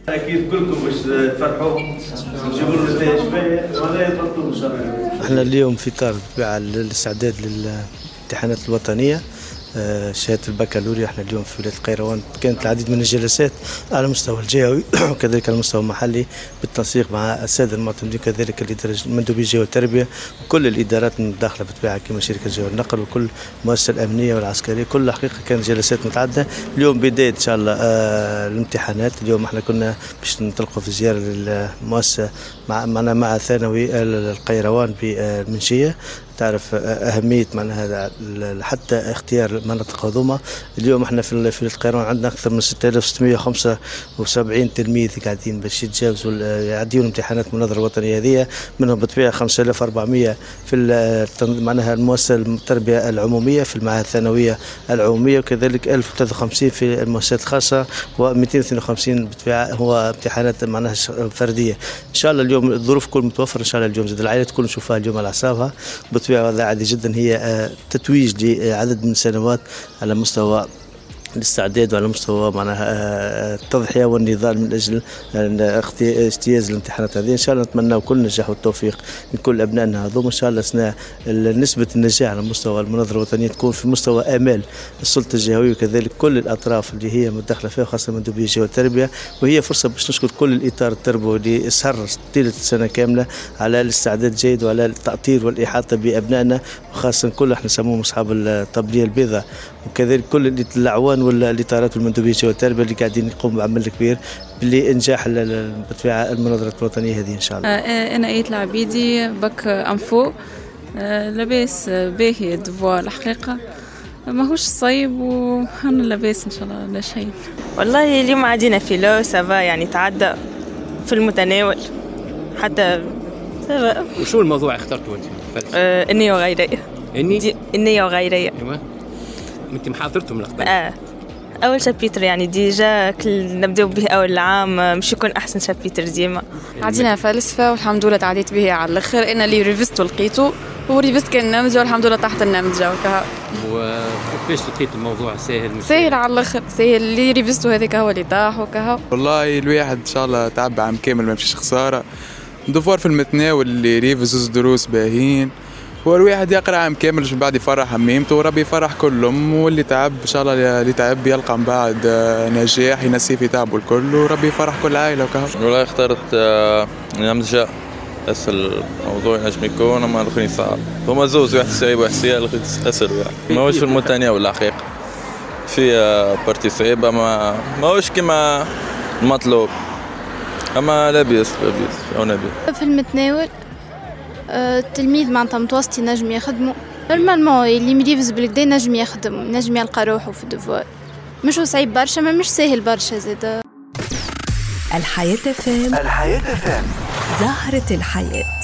اكيد كلكم باش تفرحوا نجيبوا له نتائج باهيه ولا يضبطوا ان شاء الله. احنا اليوم في اطار بالطبيعه للاستعداد للامتحانات الوطنيه، شهاده البكالوريا. احنا اليوم في ولايه القيروان كانت العديد من الجلسات على المستوى الجهوي وكذلك على المستوى المحلي بالتنسيق مع الساده المعتمدين، كذلك الاداره المندوبيه الجهويه والتربيه وكل الادارات المتداخله بالطبيعه كما شركه الجهويه والنقل وكل المؤسسه الامنيه والعسكريه. كل الحقيقه كانت جلسات متعدده. اليوم بدايه ان شاء الله الامتحانات. اليوم احنا كنا باش ننطلقوا في زياره للمؤسسه مع ثانوي القيروان بالمنشيه. تعرف أهمية معناها حتى اختيار المناطق هذوما. اليوم احنا في القيروان عندنا أكثر من 6675 تلميذ قاعدين باش يتجاوزوا يعديوا الامتحانات المناظرة الوطنية هذه، منهم بالطبيعة 5400 في معناها المؤسسة التربية العمومية في المعاهد الثانوية العمومية، وكذلك 1053 في المؤسسات الخاصة، و252 بالطبيعة هو امتحانات معناها فردية. إن شاء الله اليوم الظروف كل متوفرة. إن شاء الله اليوم زاد العائلة تكون نشوفها اليوم على أعصابها. هذا عادي جدا، هي تتويج لعدد من السنوات على مستوى الاستعداد وعلى مستوى معناها التضحيه والنضال من اجل اجتياز الامتحانات هذه. ان شاء الله نتمنى كل نجاح والتوفيق من كل ابنائنا هذوما. ان شاء الله نسبه النجاح على مستوى المناظره الوطنيه تكون في مستوى امال السلطه الجهويه وكذلك كل الاطراف اللي هي متداخله فيها، خاصه المندوبيه الجهويه والتربيه. وهي فرصه باش نشكر كل الاطار التربوي اللي سهر طيله السنه كامله على الاستعداد الجيد وعلى التاطير والاحاطه بابنائنا، وخاصه كل احنا نسموهم اصحاب الطبليه البيضاء، وكذلك كل الاعوان والاطارات والمندوبيه الجهويه والتربيه اللي قاعدين يقوموا بعمل كبير لانجاح بالطبيعه المناظره الوطنيه هذه ان شاء الله. انا ايت العبيدي بك انفو، لاباس باهي الدفوار الحقيقه ماهوش صعيب وحنا لاباس ان شاء الله لا شيء. والله اليوم عادينا فيلو سافا يعني تعدى في المتناول حتى سافا. وشو الموضوع اخترته انت؟ النية وغيرية. النية وغيرية. ايوه. انت محاضرته من قبل؟ اول شابيتر يعني ديجا نبداو به اول العام مش يكون احسن شابيتر ديما. عدينا فلسفه والحمد لله تعديت به على الاخر. انا اللي ريفستو لقيته وريفست كان نمذجه والحمد لله تحت النمذجه وكها. وكيفاش لقيت الموضوع سهل؟ سهل على الاخر، سهل. اللي ريفستو هذاك هو اللي طاح وكها. والله الواحد ان شاء الله تعب عام كامل ما مشيش خساره. دفور في المتناول اللي ريفز دروس باهين، والواحد يقرا عام كامل باش من بعد يفرح هميمته وربي يفرح كلهم. واللي تعب ان شاء الله اللي تعب يلقى من بعد نجاح ينسي في تعبه الكل وربي يفرح كل عائله وكهو. والله اخترت نمذجه اسهل الموضوع ينجم يكون، اما الاخرين صعب. هما زوز، واحد صعيب واحد سهل، الاخر اسهل واحد. ماهوش في المتناول الحقيقه، في بارتي صعيبه ماهوش كما المطلوب، اما لاباس او نبي. في المتناول التلميذ معناتها متوسطي نجم يخدمو نورمالمون، اللي مريفز بالكدا نجم يخدم، نجم يلقى روحه في الدفوار. مش صعيب برشا ما مش ساهل برشا زادا. الحياة فام، زهرة الحياة.